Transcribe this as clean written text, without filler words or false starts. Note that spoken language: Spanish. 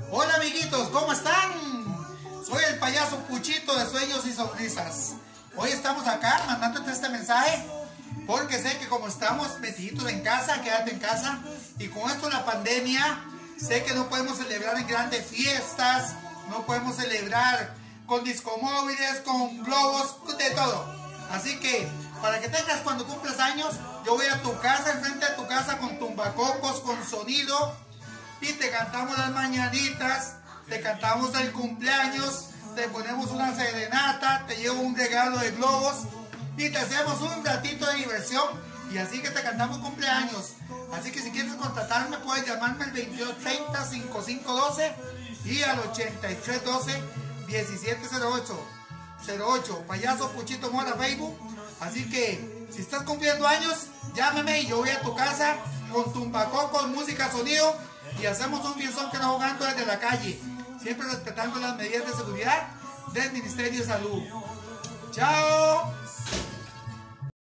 Hola amiguitos, ¿cómo están? Soy el payaso Puchito de Sueños y Sonrisas. Hoy estamos acá mandándote este mensaje porque sé que como estamos metiditos en casa, quédate en casa, y con esto de la pandemia, sé que no podemos celebrar en grandes fiestas, no podemos celebrar con discomóviles, con globos, de todo. Así que para que tengas cuando cumples años, yo voy a tu casa, enfrente de tu casa, con tumbacocos, con sonido, y te cantamos las mañanitas, te cantamos el cumpleaños, te ponemos una serenata, te llevo un regalo de globos y te hacemos un ratito de diversión, y así que te cantamos cumpleaños. Así que si quieres contratarme, puedes llamarme al 2230-5512 y al 8312-1708. Payaso Puchito Mora Facebook. Así que si estás cumpliendo años, llámame y yo voy a tu casa con tumbacocos, música, sonido, y hacemos un fiestón que no jugando desde la calle, siempre respetando las medidas de seguridad del Ministerio de Salud. ¡Chao!